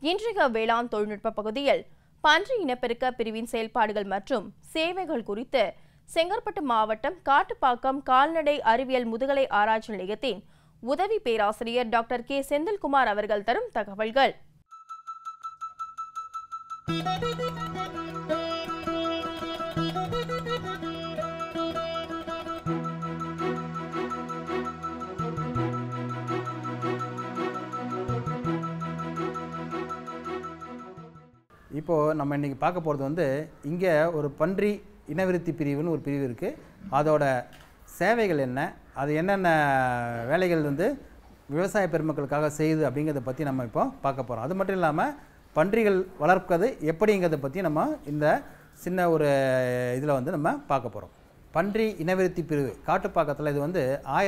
இன்றைய வேளாண் தொழில்நுட்ப பகுதியில் பன்றி இனப்பெருக்க பிரிவின் செயல்பாடுகள் மற்றும் சேவைகள் குறித்து செங்கற்பட்டு மாவட்டம் காட்டுப்பாக்கம் கால்நடை அறிவியல் முதுகலை ஆராய்ச்சி நிலையத்தின் உதவி பேராசிரியர் டாக்டர் கே செந்தில்குமார் அவர்கள் தரும் தகவல்கள். இப்போது நம்ம இன்றைக்கி பார்க்க போகிறது வந்து இங்கே ஒரு பன்றி இனவிருத்தி பிரிவுன்னு ஒரு பிரிவு இருக்குது. அதோட சேவைகள் என்ன, அது என்னென்ன வேலைகள் வந்து விவசாய பெருமக்களுக்காக செய்யுது அப்படிங்கிறத பற்றி நம்ம இப்போ பார்க்க போகிறோம். அது மட்டும் இல்லாமல் பன்றிகள் வளர்ப்பது எப்படிங்கிறத பற்றி நம்ம இந்த சின்ன ஒரு இதில் வந்து நம்ம பார்க்க போகிறோம். பன்றி இனவிருத்தி பிரிவு காட்டுப்பாக்கத்தில் இது வந்து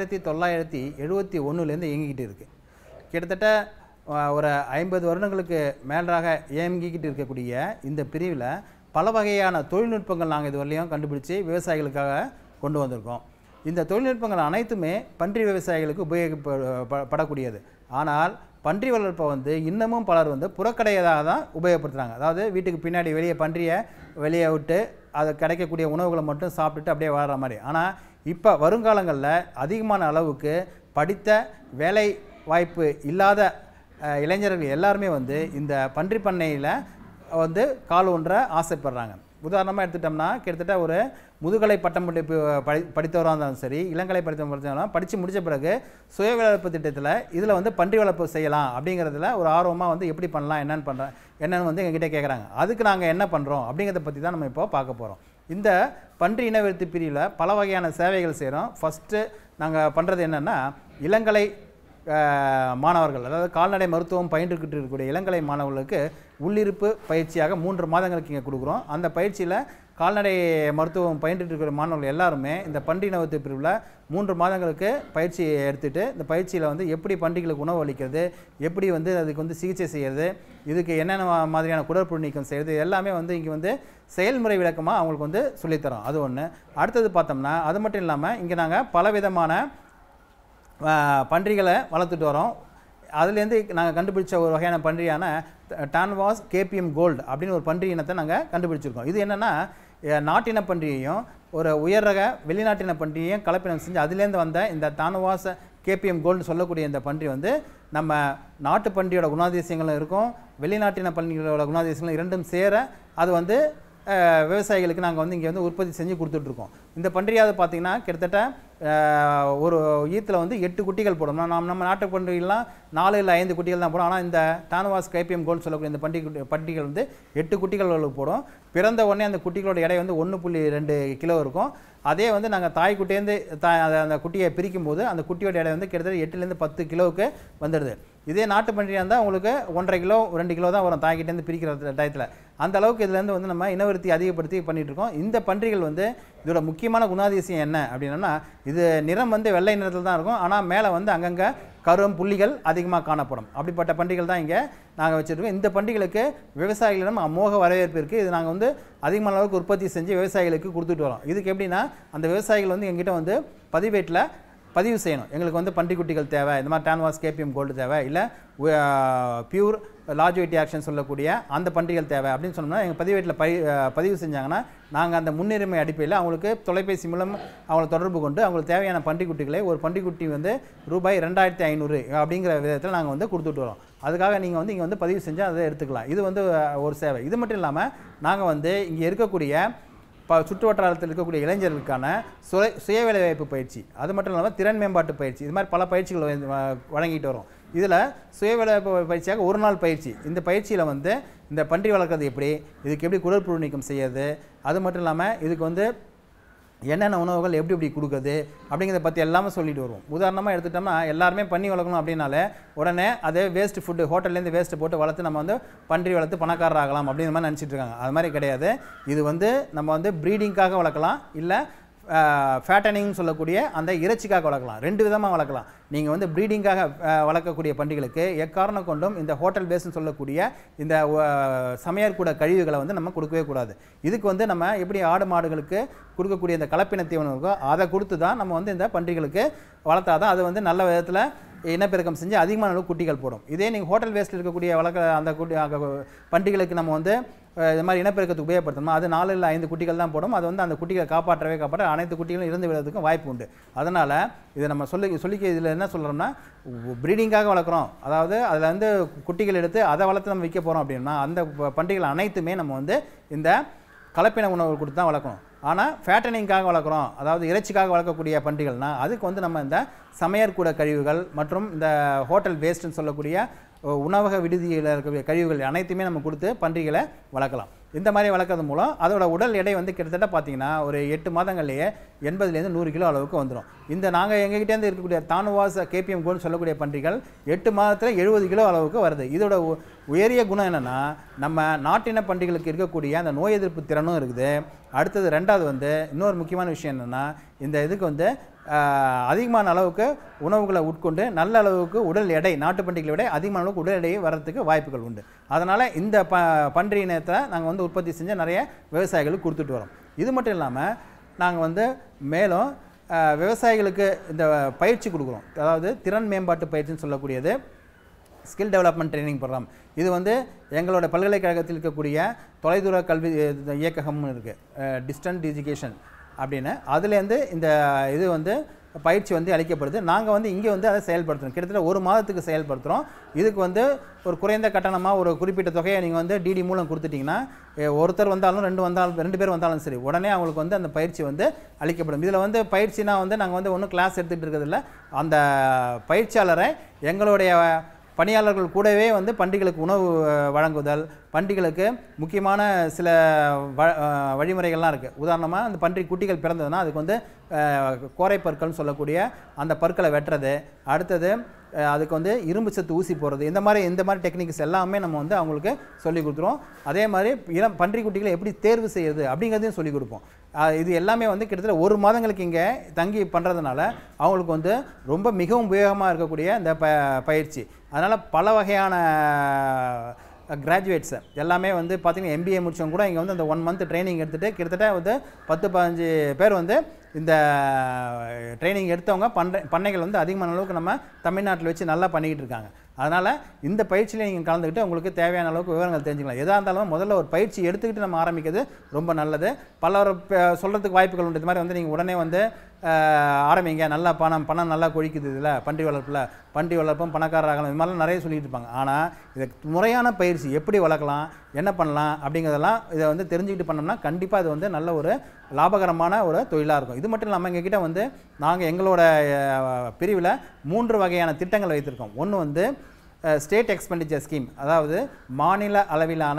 1971 இயங்கிக்கிட்டு இருக்குது. கிட்டத்தட்ட ஒரு 50 வருடங்களுக்கு மேலாக இயங்கிக்கிட்டு இருக்கக்கூடிய இந்த பிரிவில் பல வகையான தொழில்நுட்பங்கள் நாங்கள் இதுவரையிலையும் கண்டுபிடிச்சி விவசாயிகளுக்காக கொண்டு வந்திருக்கோம். இந்த தொழில்நுட்பங்கள் அனைத்துமே பன்றி விவசாயிகளுக்கு உபயோகப்படக்கூடியது. ஆனால் பன்றி வளர்ப்பை வந்து இன்னமும் பலர் வந்து புறக்கடையதாக தான் உபயோகப்படுத்துகிறாங்க. அதாவது வீட்டுக்கு பின்னாடி பன்றியை வெளியே விட்டு அதை கிடைக்கக்கூடிய உணவுகளை மட்டும் சாப்பிட்டுட்டு அப்படியே வாழற மாதிரி. ஆனால் இப்போ வருங்காலங்களில் அதிகமான அளவுக்கு படித்த வேலை வாய்ப்பு இல்லாத இளைஞர்கள் எல்லாருமே வந்து இந்த பன்றி பண்ணையில் வந்து கால் ஊன்ற ஆசைப்படுறாங்க. உதாரணமாக எடுத்துட்டோம்னா கிட்டத்தட்ட ஒரு முதுகலை பட்டம் படித்தவராக இருந்தாலும் சரி, இளங்கலை படித்தவராக படித்து முடித்த பிறகு சுய வளர்ப்பு திட்டத்தில் இதில் வந்து பன்றி வளர்ப்பு செய்யலாம் அப்படிங்கிறதுல ஒரு ஆர்வமாக வந்து எப்படி பண்ணலாம் என்னென்னு வந்து எங்ககிட்ட கேட்குறாங்க. அதுக்கு நாங்கள் என்ன பண்ணுறோம் அப்படிங்கிறத பற்றி தான் நம்ம இப்போ பார்க்க போகிறோம். இந்த பன்றி இனவிருத்தி பிரிவில் பல வகையான சேவைகள் செய்கிறோம். ஃபஸ்ட்டு நாங்கள் பண்ணுறது என்னென்னா, இளங்கலை மாணவர்கள், அதாவது கால்நடை மருத்துவம் பயின்றுக்கிட்டு இருக்கக்கூடிய இளங்கலை மாணவர்களுக்கு உள்ளிருப்பு பயிற்சியாக 3 மாதங்களுக்கு இங்கே கொடுக்குறோம். அந்த பயிற்சியில் கால்நடை மருத்துவம் பயின்றுட்டு இருக்கிற மாணவர்கள் எல்லாருமே இந்த பன்றி இனவிருத்தி பிரிவில் 3 மாதங்களுக்கு பயிற்சி எடுத்துகிட்டு இந்த பயிற்சியில் வந்து எப்படி பன்றிகளுக்கு உணவு அளிக்கிறது, எப்படி வந்து அதுக்கு வந்து சிகிச்சை செய்கிறது, இதுக்கு என்னென்ன மாதிரியான குடற்புழு நீக்கம் செய்கிறது எல்லாமே வந்து இங்கே வந்து செயல்முறை விளக்கமாக அவங்களுக்கு வந்து சொல்லித்தரோம். அது ஒன்று. அடுத்தது பார்த்தோம்னா அது மட்டும் இல்லாமல் இங்கே நாங்கள் பலவிதமான பன்றிகளை வளர்த்துட்டு வரோம். அதுலேருந்து நாங்கள் கண்டுபிடிச்ச ஒரு வகையான பன்றியான டான்வாஸ் கேபிஎம் கோல்டு அப்படின்னு ஒரு பன்றி இனத்தை நாங்கள் கண்டுபிடிச்சிருக்கோம். இது என்னென்னா, நாட்டின பன்றியையும் ஒரு உயர் ரக வெளிநாட்டின பன்றியையும் கலப்பினம் செஞ்சு அதுலேருந்து வந்த இந்த டான்வாஸ் கேபிஎம் கோல்டு சொல்லக்கூடிய இந்த பன்றி வந்து நம்ம நாட்டு பன்றியோட குணாதிசயங்களும் இருக்கும், வெளிநாட்டின பன்றிகளோட குணாதிசயங்களும் இரண்டும் சேர அது வந்து விவசாயிகளுக்கு நாங்கள் வந்து இங்கே வந்து உற்பத்தி செஞ்சு கொடுத்துட்ருக்கோம். இந்த பன்றியாவது பார்த்திங்கன்னா கிட்டத்தட்ட ஒரு ஈத்தில் வந்து 8 குட்டிகள் போடும். நம்ம நாட்டு பன்றிகள்லாம் 4 இல்லை 5 குட்டிகள் தான் போடும். ஆனால் இந்த டான்வாஸ் கேபிஎம் கோல்டு சொல்லக்கூடிய இந்த பன்றிகள் வந்து 8 குட்டிகள் போடும். பிறந்த உடனே அந்த குட்டிகளோட எடை வந்து 1.2 கிலோ இருக்கும். அதே வந்து நாங்கள் தாய் குட்டிலேருந்து அந்த குட்டியை பிரிக்கும் போது அந்த குட்டியோட எடை வந்து கிட்டத்தட்ட 8லேருந்து 10 கிலோவுக்கு வந்துடுது. இதே நாட்டு பன்றியாக இருந்தால் உங்களுக்கு 1.5 கிலோ 2 கிலோ தான் வரும் தாய்கிட்டேருந்து பிரிக்கிற டயத்தில். அந்த அளவுக்கு இதுலேருந்து வந்து நம்ம இனவிருத்தி அதிகப்படுத்தி பண்ணிகிட்ருக்கோம். இந்த பன்றிகள் வந்து இதோட முக்கியமான குணாதிசயம் என்ன அப்படின்னா, இது நிறம் வந்து வெள்ளை நிறத்தில் தான் இருக்கும். ஆனால் மேலே வந்து அங்கங்கே கரும் புள்ளிகள் அதிகமாக காணப்படும். அப்படிப்பட்ட பன்றிகள் தான் இங்கே நாங்கள் வச்சுருக்கோம். இந்த பன்றிகளுக்கு விவசாயிகளிடம் அமோக வரவேற்பு இருக்குது. இது நாங்கள் வந்து அதிகமான அளவுக்கு உற்பத்தி செஞ்சு விவசாயிகளுக்கு கொடுத்துட்டு வரோம். இதுக்கு எப்படின்னா, அந்த விவசாயிகள் வந்து எங்கிட்ட வந்து பதிவேட்டில் பதிவு செய்யணும். எங்களுக்கு வந்து பன்றிக்குட்டிகள் தேவை, இந்த மாதிரி டான்வாஸ் கேபிஎம் கோல்டு தேவை, இல்லை பியூர் லார்ஜ் வெயிட்டி ஆக்ஷன் சொல்லக்கூடிய அந்த பன்றிகள் தேவை அப்படின்னு சொன்னோம்னா எங்கள் பதிவேட்டில் பதிவு செஞ்சாங்கன்னா நாங்கள் அந்த முன்னுரிமை அடிப்படையில் அவங்களுக்கு தொலைபேசி மூலம் அவங்களை தொடர்பு கொண்டு அவங்களுக்கு தேவையான பன்றிக்குட்டிகளை ஒரு பன்றிக்குட்டி வந்து ரூபாய் 2500 அப்படிங்கிற விதத்தில் நாங்கள் வந்து கொடுத்துட்டு வரோம். அதுக்காக நீங்கள் வந்து இங்கே வந்து பதிவு செஞ்சால் அதை எடுத்துக்கலாம். இது வந்து ஒரு சேவை. இது மட்டும் இல்லாமல் நாங்கள் வந்து இங்கே இருக்கக்கூடிய சுற்று வட்டாரத்தில் இருக்கக்கூடிய இளைஞர்களுக்கான சுய வேலைவாய்ப்பு பயிற்சி, அது மட்டும் இல்லாமல் திறன் மேம்பாட்டு பயிற்சி, இது மாதிரி பல பயிற்சிகள் வழங்கிட்டு வரோம். இதில் சுய வேலைவாய்ப்பு பயிற்சியாக ஒரு நாள் பயிற்சி. இந்த பயிற்சியில் வந்து இந்த பன்றி வளர்க்குறது எப்படி, இதுக்கு எப்படி குடற்புழு நீக்கம் செய்யறது, அது மட்டும் இல்லாமல் இதுக்கு வந்து என்னென்ன உணவுகள் எப்படி கொடுக்குறது அப்படிங்கிறத பற்றி எல்லாமே சொல்லிட்டு வருவோம். உதாரணமாக எடுத்துட்டோம்னா எல்லாருமே பன்றி வளர்க்கணும் அப்படின்னாலே உடனே அதே வேஸ்ட் ஃபுட்டு ஹோட்டல்லேருந்து வேஸ்ட்டு போட்டு வளர்த்து நம்ம வந்து பன்றி வளர்த்து பணக்காரர் ஆகலாம் அப்படிங்கிற மாதிரி நினச்சிட்டு இருக்காங்க. அது மாதிரி கிடையாது. இது வந்து நம்ம வந்து ப்ரீடிங்காக வளர்க்கலாம், இல்லை ஃபேட்டனிங் சொல்லக்கூடிய அந்த இறைச்சிக்காக வளர்க்கலாம். 2 விதமாக வளர்க்கலாம். நீங்கள் வந்து ப்ரீடிங்காக வளர்க்கக்கூடிய பன்றிகளுக்கு எக்காரணம் கொண்டும் இந்த ஹோட்டல் பேஸ்ன்னு சொல்லக்கூடிய இந்த சமையற்கூட கழிவுகளை வந்து நம்ம கொடுக்கவே கூடாது. இதுக்கு வந்து நம்ம எப்படி ஆடு மாடுகளுக்கு கொடுக்கக்கூடிய இந்த கலப்பின தீவனம் இருக்கோ அதை கொடுத்து தான் நம்ம வந்து இந்த பன்றிகளுக்கு வளர்த்தாதான் அது வந்து நல்ல விதத்தில் இனப்பெருக்கம் செஞ்சு அதிகமான அளவு குட்டிகள் போடும். இதே நீங்கள் ஹோட்டல் வேஸ்ட்டில் இருக்கக்கூடிய அந்த பன்றிகளுக்கு நம்ம வந்து இது மாதிரி இனப்பெருக்கத்துக்கு உபயோகப்படுத்தணும். அது 4 இல்லை 5 குட்டிகள் தான் போடும். அது வந்து அந்த குட்டிகளை காப்பாற்ற அனைத்து குட்டிகளும் இருந்து விடுறதுக்கும் வாய்ப்பு உண்டு. அதனால் இதை நம்ம சொல்லிக்க இதில் என்ன சொல்கிறோம்னா, ப்ரீடிங்காக வளர்க்குறோம், அதாவது அதில் வந்து குட்டிகள் எடுத்து அதை வளர்த்து நம்ம விற்க போகிறோம் அப்படின்னா அந்த பன்றிகள் அனைத்துமே நம்ம வந்து இந்த கலப்பின உணவு கொடுத்து தான் வளர்க்கணும். ஆனால் ஃபேட்டனிங்காக வளர்க்குறோம், அதாவது இறைச்சிக்காக வளர்க்கக்கூடிய பன்றிகள்னால் அதுக்கு வந்து நம்ம இந்த சமையற்கூட கழிவுகள் மற்றும் இந்த ஹோட்டல் வேஸ்ட்டுன்னு சொல்லக்கூடிய உணவக விடுதியில் இருக்கக்கூடிய கழிவுகள் அனைத்துமே நம்ம கொடுத்து பன்றிகளை வளர்க்கலாம். இந்த மாதிரி வளர்க்கறது மூலம் அதோட உடல் எடை வந்து கிட்டத்தட்ட பார்த்தீங்கன்னா ஒரு 8 மாதங்கள்லேயே 80லேருந்து 100 கிலோ அளவுக்கு வந்துடும். இந்த நாங்கள் எங்ககிட்டேருந்து இருக்கக்கூடிய தானுவாஸ் கேபிஎம் கோல்னு சொல்லக்கூடிய பன்றிகள் 8 மாதத்தில் 70 கிலோ அளவுக்கு வருது. இதோட உயரிய குணம் என்னென்னா, நம்ம நாட்டின பன்றிகளுக்கு இருக்கக்கூடிய அந்த நோய் எதிர்ப்பு திறனும் இருக்குது. அடுத்தது 2வது வந்து இன்னொரு முக்கியமான விஷயம் என்னென்னா, இந்த இதுக்கு வந்து அதிகமான அளவுக்கு உணவுகளை உட்கொண்டு நல்ல அளவுக்கு உடல் எடை நாட்டு பன்றிகளை விட அதிகமான அளவுக்கு உடல் எடையை வர்றதுக்கு வாய்ப்புகள் உண்டு. அதனால் இந்த பன்றி இனத்தை நாங்கள் வந்து உற்பத்தி செஞ்சு நிறைய விவசாயிகளுக்கு கொடுத்துட்டு வரோம். இது மட்டும் இல்லாமல் நாங்கள் வந்து மேலும் விவசாயிகளுக்கு இந்த பயிற்சி கொடுக்குறோம். அதாவது திறன் மேம்பாட்டு பயிற்சின்னு சொல்லக்கூடியது ஸ்கில் டெவலப்மெண்ட் ட்ரைனிங் ப்ரோக்ராம். இது வந்து எங்களோட பல்கலைக்கழகத்தில் இருக்கக்கூடிய தொலைதூர கல்வி இயக்ககம்னு இருக்குது, டிஸ்டன்ட் எஜுகேஷன் அப்படின்னு. அதுலேருந்து இந்த இது வந்து பயிற்சி வந்து அளிக்கப்படுது. நாங்கள் வந்து இங்கே வந்து அதை செயல்படுத்துகிறோம். கிட்டத்தட்ட 1 மாதத்துக்கு செயல்படுத்துகிறோம். இதுக்கு வந்து ஒரு குறைந்த கட்டணமாக ஒரு குறிப்பிட்ட தொகையை நீங்கள் வந்து டிடி மூலம் கொடுத்துட்டிங்கன்னா, ஒருத்தர் வந்தாலும் 2 பேர் வந்தாலும் சரி, உடனே அவங்களுக்கு வந்து அந்த பயிற்சி வந்து அளிக்கப்படும். இதில் வந்து பயிற்சினா வந்து நாங்கள் வந்து ஒன்றும் கிளாஸ் எடுத்துகிட்டு இருக்கிறதில்ல. அந்த பயிற்சியாளரை எங்களுடைய பணியாளர்கள் கூடவே வந்து பன்றிகளுக்கு உணவு வழங்குதல், பன்றிகளுக்கு முக்கியமான சில வழிமுறைகள்லாம் இருக்குது. உதாரணமாக அந்த பன்றி குட்டிகள் பிறந்ததுன்னா அதுக்கு வந்து கோரை பற்கள்னு சொல்லக்கூடிய அந்த பற்களை வெட்டுறது, அடுத்தது அதுக்கு வந்து இரும்பு சத்து ஊசி போடுறது, இந்த மாதிரி டெக்னிக்ஸ் எல்லாமே நம்ம வந்து அவங்களுக்கு சொல்லிக் கொடுத்துருவோம். அதே மாதிரி பன்றி குட்டிகளை எப்படி தேர்வு செய்யுது அப்படிங்கிறதையும் சொல்லிக் கொடுப்போம். இது எல்லாமே வந்து கிட்டத்தட்ட 1 மாதங்களுக்கு இங்கே தங்கி பண்ணுறதுனால அவங்களுக்கு வந்து ரொம்ப மிகவும் உபயோகமாக இருக்கக்கூடிய இந்த பயிற்சி. அதனால் பல வகையான கிராஜுவேட்ஸை எல்லாமே வந்து பார்த்திங்கன்னா எம்பிஏ முடிச்சவங்க கூட இங்கே வந்து அந்த 1 மந்த் ட்ரைனிங் எடுத்துகிட்டு கிட்டத்தட்ட வந்து 10-15 பேர் வந்து இந்த ட்ரைனிங் எடுத்தவங்க பண்ணைகள் வந்து அதிகமான அளவுக்கு நம்ம தமிழ்நாட்டில் வச்சு நல்லா பண்ணிக்கிட்டு இருக்காங்க. அதனால் இந்த பயிற்சியில் நீங்கள் கலந்துக்கிட்டு உங்களுக்கு தேவையான அளவுக்கு விவரங்கள் தெரிஞ்சுக்கலாம். எதாக இருந்தாலும் முதல்ல ஒரு பயிற்சி எடுத்துக்கிட்டு நம்ம ஆரம்பிக்கிறது ரொம்ப நல்லது. பலர் சொல்கிறதுக்கு வாய்ப்புகள் உண்டு. இது மாதிரி வந்து நீங்கள் உடனே வந்து ஆரம்பிங்க, நல்லா பணம் நல்லா கொழிக்குது இதில் பன்றி வளர்ப்பும் பணக்காரராகலாம், இது மாதிரிலாம் நிறைய சொல்லிட்டு இருப்பாங்க. ஆனால் இதை முறையான பயிற்சி எப்படி வளர்க்கலாம், என்ன பண்ணலாம் அப்படிங்கிறதெல்லாம் இதை வந்து தெரிஞ்சுக்கிட்டு பண்ணோம்னா கண்டிப்பாக இது வந்து நல்ல ஒரு லாபகரமான ஒரு தொழிலாக இருக்கும். இது மட்டும் இல்லாமல் எங்ககிட்ட வந்து நாங்கள் எங்களோட பிரிவில் 3 வகையான திட்டங்கள் வைத்திருக்கோம். ஒன்று வந்து ஸ்டேட் எக்ஸ்பெண்டிச்சர் ஸ்கீம், அதாவது மாநில அளவிலான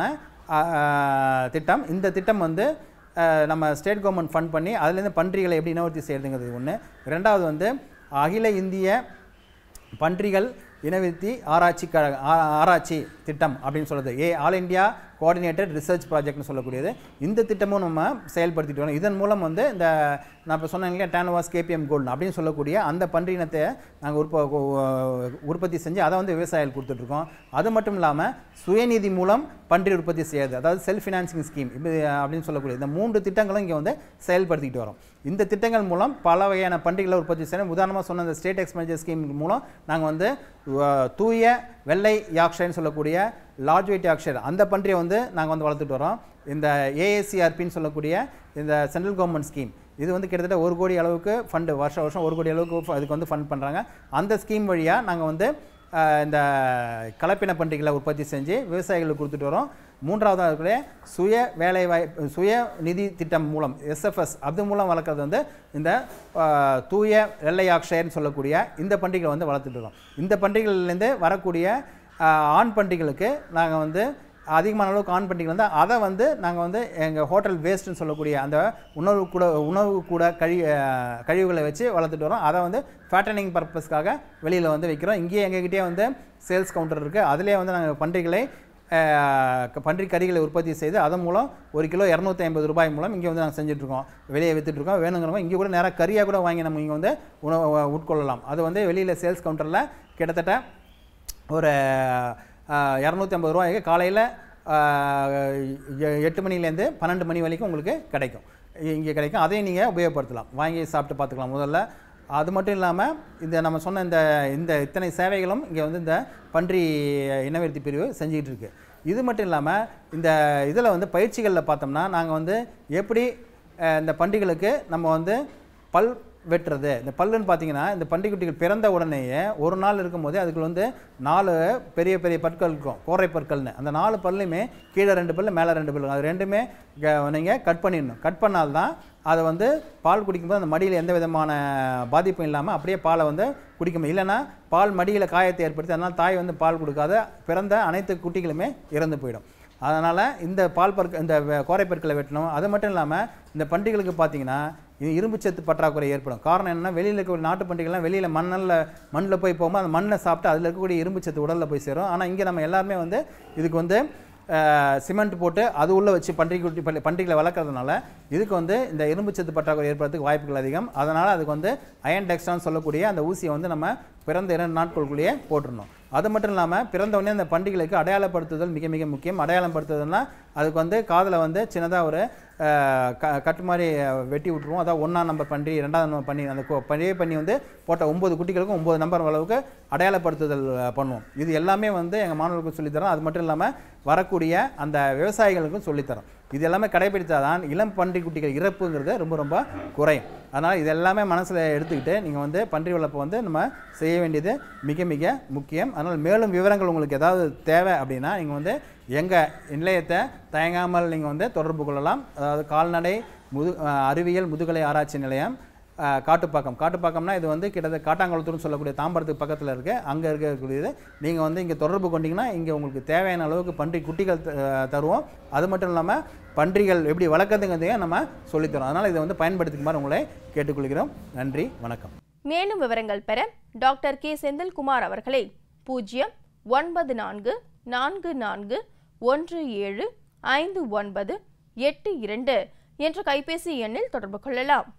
திட்டம். இந்த திட்டம் வந்து நம்ம ஸ்டேட் கவர்மெண்ட் ஃபண்ட் பண்ணி அதுலேருந்து பன்றிகளை எப்படி இனவர்த்தி செய்கிறதுங்கிறது ஒன்று. 2வது வந்து அகில இந்திய பன்றிகள் இனவிருத்தி ஆராய்ச்சி திட்டம் அப்படின்னு சொல்கிறது, ஆல் இண்டியா கோஆர்டினேட்டட் ரிசர்ச் ப்ராஜெக்ட்னு சொல்லக்கூடியது. இந்த திட்டமும் நம்ம செயல்படுத்திட்டு வரோம். இதன் மூலம் வந்து இந்த நான் இப்போ சொன்னேன் இல்லையா, டானுவாஸ் கேபிஎம் கோல்டு அப்படின்னு சொல்லக்கூடிய அந்த பன்றி இனத்தை நாங்கள் உற்பத்தி செஞ்சு அதை வந்து விவசாயிகள் கொடுத்துட்ருக்கோம். அது மட்டும் இல்லாமல் சுயநிதி மூலம் பன்றி உற்பத்தி செய்யாது, அதாவது செல்ஃப் ஃபினான்சிங் ஸ்கீம் அப்படின்னு சொல்லக்கூடிய இந்த 3 திட்டங்களும் இங்கே வந்து செயல்படுத்திக்கிட்டு வரோம். இந்த திட்டங்கள் மூலம் பல வகையான பன்றிகளை உற்பத்தி செய்யணும். உதாரணமாக சொன்ன இந்த ஸ்டேட் எக்ஸ்பெண்டிச்சர் ஸ்கீம் மூலம் நாங்கள் வந்து தூய வெள்ளை யாக்ஷர்னு சொல்லக்கூடிய லார்ஜ் வெயிட் யாக்ஷர் அந்த பன்றியை வந்து நாங்கள் வந்து வளர்த்துட்டு வரோம். இந்த ஏஏசிஆர்பின்னு சொல்லக்கூடிய இந்த சென்ட்ரல் கவர்மெண்ட் ஸ்கீம், இது வந்து கிட்டத்தட்ட 1 கோடி அளவுக்கு ஃபண்டு வருஷம் 1 கோடி அளவுக்கு அதுக்கு வந்து ஃபண்ட் பண்ணுறாங்க. அந்த ஸ்கீம் வழியாக நாங்கள் வந்து இந்த கலப்பின பன்றிகளை உற்பத்தி செஞ்சு விவசாயிகளுக்கு கொடுத்துட்டு வரோம். 3வது சுய நிதி திட்டம் மூலம் எஸ்எஃப்எஸ் அது மூலம் வளர்க்குறது வந்து இந்த தூய வெள்ளை யாக்ஷயர்னு சொல்லக்கூடிய இந்த பன்றிகளை வந்து வளர்த்துட்டு வரோம். இந்த பன்றிகள்லேருந்து வரக்கூடிய ஆண் பன்றிகளுக்கு நாங்கள் வந்து அதிகமான அளவுக்கு ஆண் பன்றிகள் வந்து அதை வந்து நாங்கள் வந்து எங்கள் ஹோட்டல் வேஸ்ட்டுன்னு சொல்லக்கூடிய அந்த உணவு கூட கழிவுகளை வச்சு வளர்த்துட்டு வரோம். அதை வந்து ஃபேட்டனிங் பர்பஸ்க்காக வெளியில் வந்து வைக்கிறோம். இங்கேயே எங்ககிட்டே வந்து சேல்ஸ் கவுண்டர் இருக்குது. அதிலே வந்து நாங்கள் பன்றி கறிகளை உற்பத்தி செய்து அதன் மூலம் 1 கிலோ 250 ரூபாய் மூலம் இங்கே வந்து நாங்கள் செஞ்சுட்ருக்கோம், வெளியே விற்றுட்ருக்கோம். வேணுங்கிறவங்க இங்கே கூட நேராக கறியாக கூட வாங்கி நம்ம இங்கே வந்து உட்கொள்ளலாம். அது வந்து வெளியில் சேல்ஸ் கவுண்டரில் கிட்டத்தட்ட ஒரு 250 ரூபாய்க்கு காலையில் 8 மணிலேருந்து 12 மணி வரைக்கும் உங்களுக்கு கிடைக்கும், இங்கே கிடைக்கும். அதையும் நீங்கள் உபயோகப்படுத்தலாம், வாங்கி சாப்பிட்டு பார்த்துக்கலாம். முதல்ல அது மட்டும் இல்லாமல் இந்த நம்ம சொன்ன இந்த இத்தனை சேவைகளும் இங்கே வந்து இந்த பன்றி இனவிருத்தி பிரிவு செஞ்சுக்கிட்டு இருக்கு. இது மட்டும் இல்லாமல் இந்த இதில் வந்து பயிற்சிகளில் பார்த்தோம்னா நாங்கள் வந்து எப்படி இந்த பன்றிகளுக்கு நம்ம வந்து பல் வெட்டுறது. இந்த பல்லுன்னு பார்த்தீங்கன்னா இந்த பன்றிக்குட்டிகள் பிறந்த உடனேயே ஒரு நாள் இருக்கும்போதே அதுக்கு வந்து 4 பெரிய பெரிய பற்கள் இருக்கும், கோரை பற்கள்னு. அந்த 4 பல்லுமே கீழே 2 பல்லு மேலே 2 பல்லு, அது ரெண்டுமே நீங்கள் கட் பண்ணிடணும். கட் பண்ணால்தான் அதை வந்து பால் குடிக்கும்போது அந்த மடியில் எந்த விதமான பாதிப்பும் இல்லாமல் அப்படியே பாலை வந்து குடிக்கும். இல்லைன்னா பால் மடியில் காயத்தை ஏற்படுத்தி அதனால் தாய் வந்து பால் கொடுக்காத பிறந்த அனைத்து குட்டிகளுமே இறந்து போயிடும். அதனால் இந்த இந்த கோரைப்பற்களை வெட்டணும். அது மட்டும் இல்லாமல் இந்த பன்றிகளுக்கு பார்த்தீங்கன்னா இரும்புச்சத்து பற்றாக்குறை ஏற்படும். காரணம் என்னென்னா வெளியில் இருக்கக்கூடிய நாட்டு பன்றிகள்லாம் வெளியில் மண்ணில் போய் போகும்போது அந்த மண்ணை சாப்பிட்டு அதில் இருக்கக்கூடிய இரும்புச்சத்து உடலில் போய் சேரும். ஆனால் இங்கே நம்ம எல்லாருமே வந்து இதுக்கு வந்து சிமெண்ட் போட்டு அது உள்ளே வச்சு பன்றிகளை வளர்க்குறதுனால இதுக்கு வந்து இந்த இரும்புச்சத்து பற்றாக்குறை ஏற்படுறதுக்கு வாய்ப்புகள் அதிகம். அதனால் அதுக்கு வந்து அயன் டெக்ஸ்டான்னு சொல்லக்கூடிய அந்த ஊசியை வந்து நம்ம பிறந்த 2 நாட்களுக்குள்ளேயே போட்டுடணும். அது மட்டும் இல்லாமல் பிறந்த உடனே அந்த பன்றிகளுக்கு அடையாளப்படுத்துதல் மிக மிக முக்கியம். அடையாளப்படுத்துதல்னா அதுக்கு வந்து காதில் வந்து சின்னதாக ஒரு கட்டு மாதிரி வெட்டி விட்டுருவோம். அதாவது 1ஆம் நம்பர் பன்றி, 2ஆம் நம்பர் பண்ணி, அந்த பெரிய பண்ணி வந்து போட்ட 9 குட்டிகளுக்கும் 9 நம்பர் அளவுக்கு அடையாளப்படுத்துதல் பண்ணுவோம். இது எல்லாமே வந்து எங்கள் மாணவர்களுக்கும் சொல்லித்தரோம். அது மட்டும் இல்லாமல் வரக்கூடிய அந்த விவசாயிகளுக்கும் சொல்லித்தரோம். இது எல்லாமே கடைபிடித்தாதான் இளம் பன்றி குட்டிகள் இறப்புங்கிறது ரொம்ப ரொம்ப குறையும். அதனால் இது எல்லாமே மனசில் எடுத்துக்கிட்டு நீங்கள் வந்து பன்றி வளர்ப்பு வந்து நம்ம செய்ய வேண்டியது மிக மிக முக்கியம். அதனால் மேலும் விவரங்கள் உங்களுக்கு ஏதாவது தேவை அப்படின்னா நீங்கள் வந்து எங்கள் நிலையத்தை தயங்காமல் நீங்கள் வந்து தொடர்பு கொள்ளலாம். அதாவது கால்நடை அறிவியல் முதுகலை ஆராய்ச்சி நிலையம், காட்டுப்பாக்கம்னா இது வந்து கிட்டத்தட்ட காட்டாங்குளத்தூர்னு சொல்லக்கூடிய தாம்பரத்துக்கு பக்கத்தில் இருக்குது. அங்கே இருக்கக்கூடியது. நீங்கள் வந்து இங்கே தொடர்பு கொண்டீங்கன்னா இங்கே உங்களுக்கு தேவையான அளவுக்கு பன்றி குட்டிகள் தருவோம். அது மட்டும் இல்லாமல் பன்றிகள் எப்படி வளர்க்குறதுங்கிறதையும் நம்ம சொல்லித்தரோம். அதனால் இதை வந்து பயன்படுத்திக்குமாறு உங்களை கேட்டுக்கொள்கிறோம். நன்றி, வணக்கம். மேலும் விவரங்கள் பெற டாக்டர் கே செந்தில்குமார் அவர்களை 09444175982 என்ற கைபேசி எண்ணில் தொடர்பு கொள்ளலாம்.